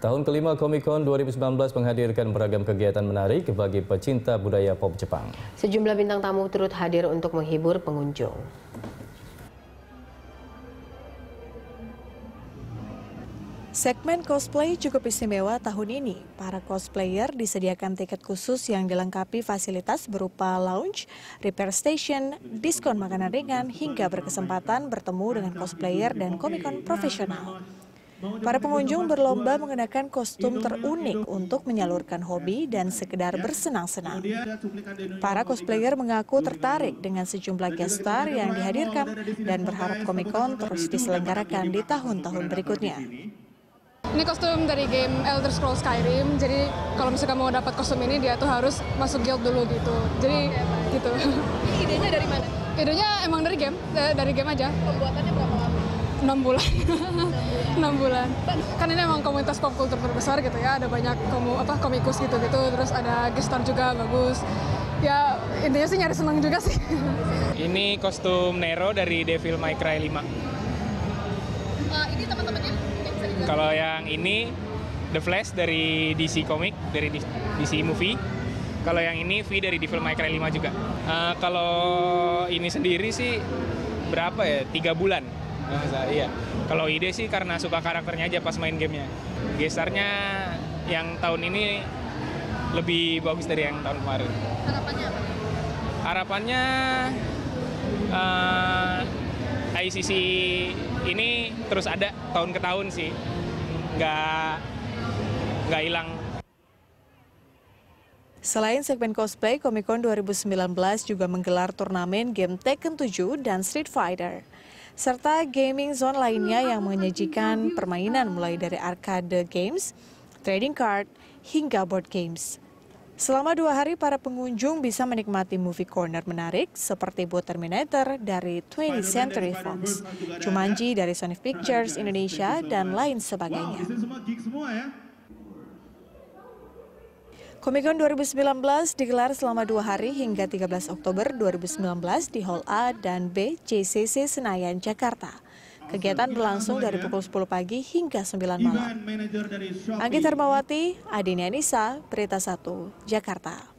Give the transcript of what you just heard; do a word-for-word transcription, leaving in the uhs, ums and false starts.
Tahun kelima Comic-Con dua ribu sembilan belas menghadirkan beragam kegiatan menarik bagi pecinta budaya pop Jepang. Sejumlah bintang tamu turut hadir untuk menghibur pengunjung. Segmen cosplay cukup istimewa tahun ini. Para cosplayer disediakan tiket khusus yang dilengkapi fasilitas berupa lounge, repair station, diskon makanan ringan, hingga berkesempatan bertemu dengan cosplayer dan Comic-Con profesional. Para pengunjung berlomba mengenakan kostum terunik untuk menyalurkan hobi dan sekedar bersenang-senang. Para cosplayer mengaku tertarik dengan sejumlah guest star yang dihadirkan dan berharap Comic-Con terus diselenggarakan di tahun-tahun berikutnya. Ini kostum dari game Elder Scrolls Skyrim, jadi kalau misalkan mau dapat kostum ini dia tuh harus masuk guild dulu gitu. Jadi okay, gitu. Ini idenya dari mana? Idenya emang dari game, dari game aja. Pembuatannya berapa lama? enam bulan. enam bulan. Kan ini emang komunitas pop culture terbesar gitu ya, ada banyak komu apa komikus gitu-gitu, terus ada guest star juga bagus. Ya intinya sih nyari senang juga sih. Ini kostum Nero dari Devil May Cry lima. Uh, ini teman-temannya? Kalau yang ini The Flash dari D C Comic, dari D C Movie. Kalau yang ini V dari Devil May Cry lima juga. Uh, kalau ini sendiri sih berapa ya? Tiga bulan. Nah, iya. Kalau ide sih karena suka karakternya aja pas main gamenya. Gestarnya yang tahun ini lebih bagus dari yang tahun kemarin. Harapannya apa? Harapannya uh, I C C ini terus ada tahun ke tahun sih, nggak nggak hilang. Selain segmen cosplay, Comic-Con dua ribu sembilan belas juga menggelar turnamen game Tekken tujuh dan Street Fighter, serta gaming zone lainnya yang menyajikan permainan mulai dari arcade games, trading card, hingga board games. Selama dua hari, para pengunjung bisa menikmati movie corner menarik seperti Boat Terminator dari twentieth Century Fox, Jumanji dari Sony Pictures Indonesia, dan lain sebagainya. Comic-Con dua ribu sembilan belas digelar selama dua hari hingga tiga belas Oktober dua ribu sembilan belas di Hall A dan B J C C Senayan, Jakarta. Kegiatan berlangsung dari pukul sepuluh pagi hingga sembilan malam. Anggi Termawati, Adini Anissa, Berita Satu, Jakarta.